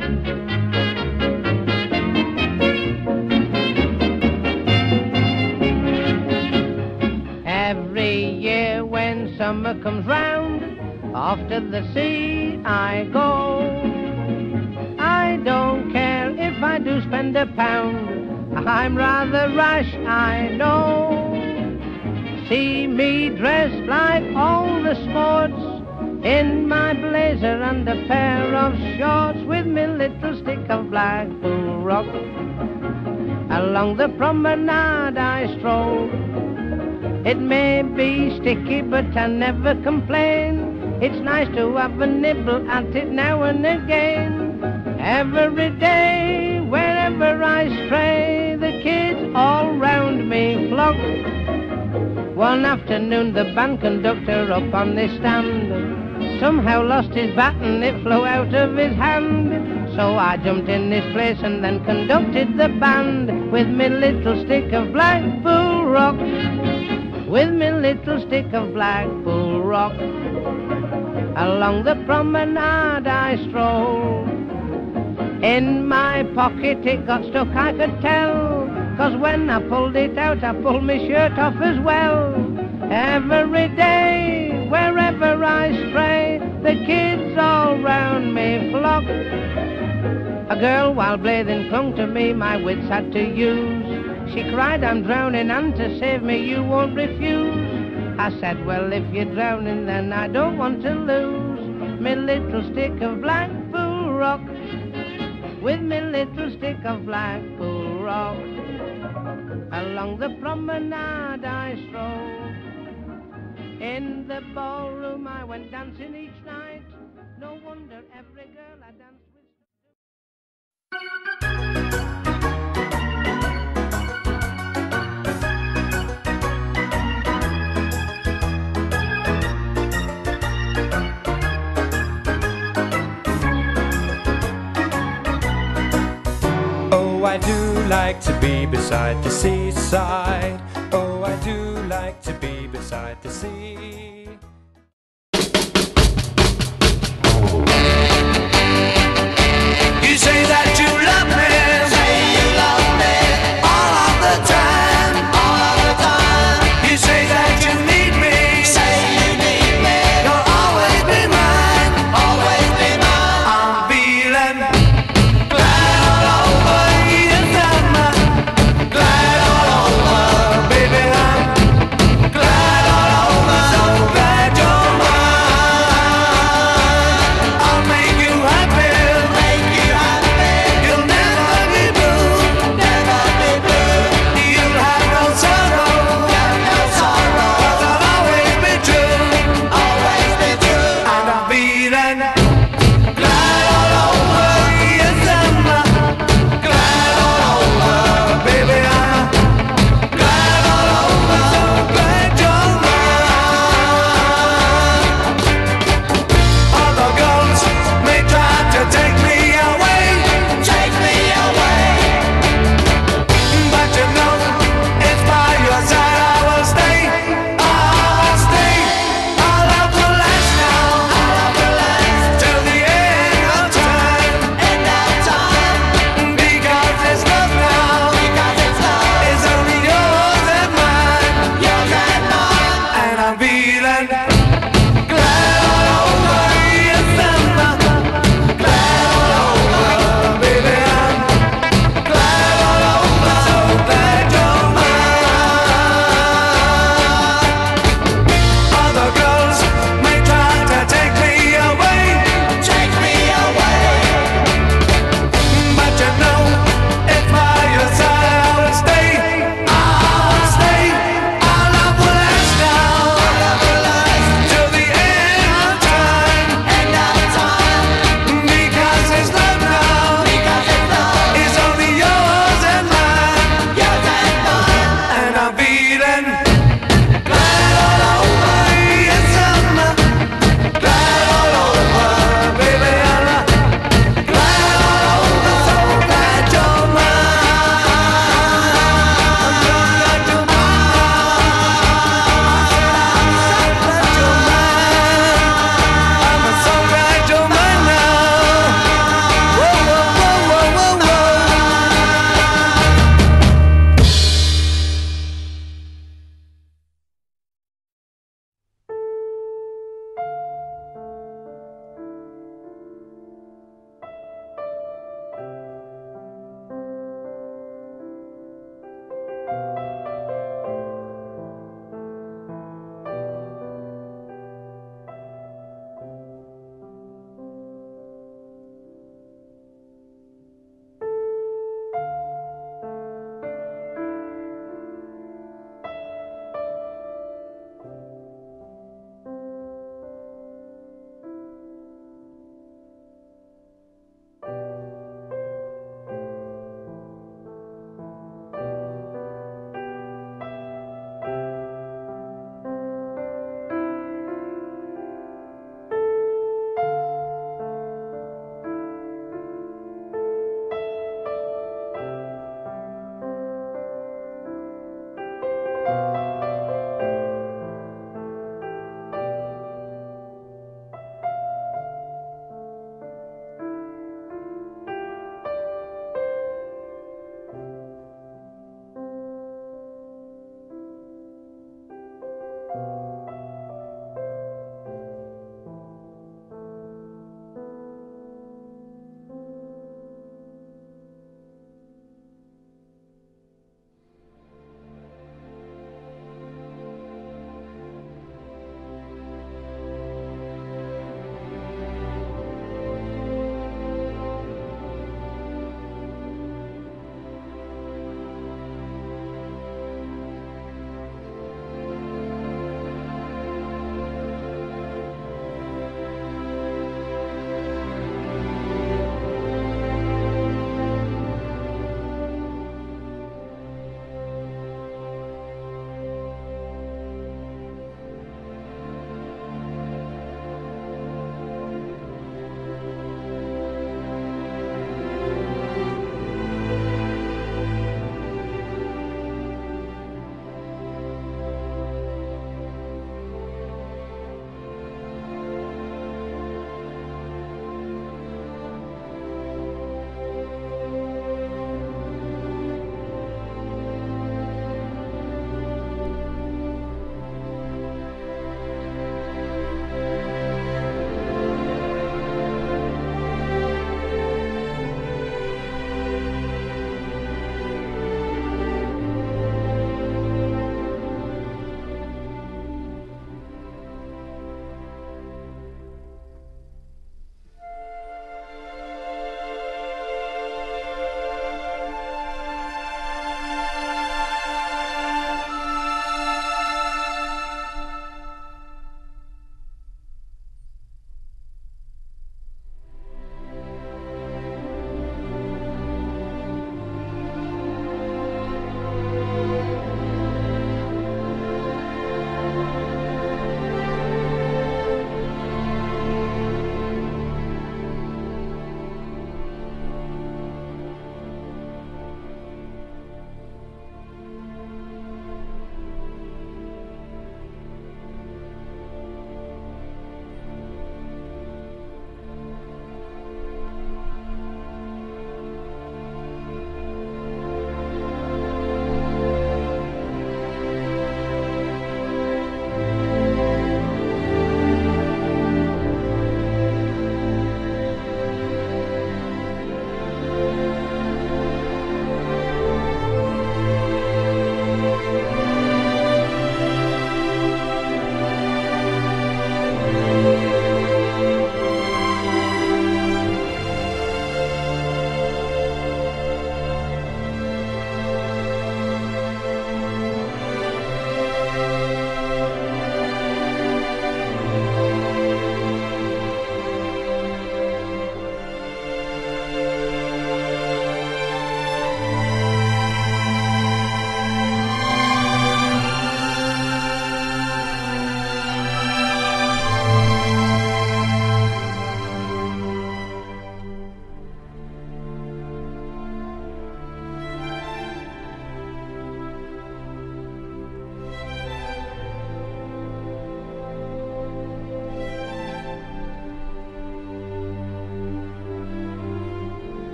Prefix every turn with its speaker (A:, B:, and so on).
A: Every year when summer comes round, off to the sea I go. I don't care if I do spend £1, I'm rather rash, I know. See me dressed like all the sports, in my blazer and a pair of shorts, with me little stick of Blackpool rock. Along the promenade I stroll. It may be sticky, but I never complain. It's nice to have a nibble at it now and again. Every day, wherever I stray, the kids all round me flock. One afternoon, the band conductor up on the stand somehow lost his baton, it flew out of his hand. So I jumped in this place and then conducted the band with me little stick of Blackpool rock. With me little stick of Blackpool rock. Along the promenade I stroll. In my pocket it got stuck, I could tell, 'cause when I pulled it out I pulled my shirt off as well. Every day, wherever I stray, the kids all round me flock. A girl while bathing clung to me, my wits had to use. She cried, I'm drowning, and to save me you won't refuse. I said, well, if you're drowning, then I don't want to lose me little stick of Blackpool rock. With me little stick of Blackpool rock. Along the promenade I stroll. In the ballroom I went dancing each night. No wonder every girl I danced with.
B: Oh, I do like to be beside the seaside. Oh, I do like to be beside the sea.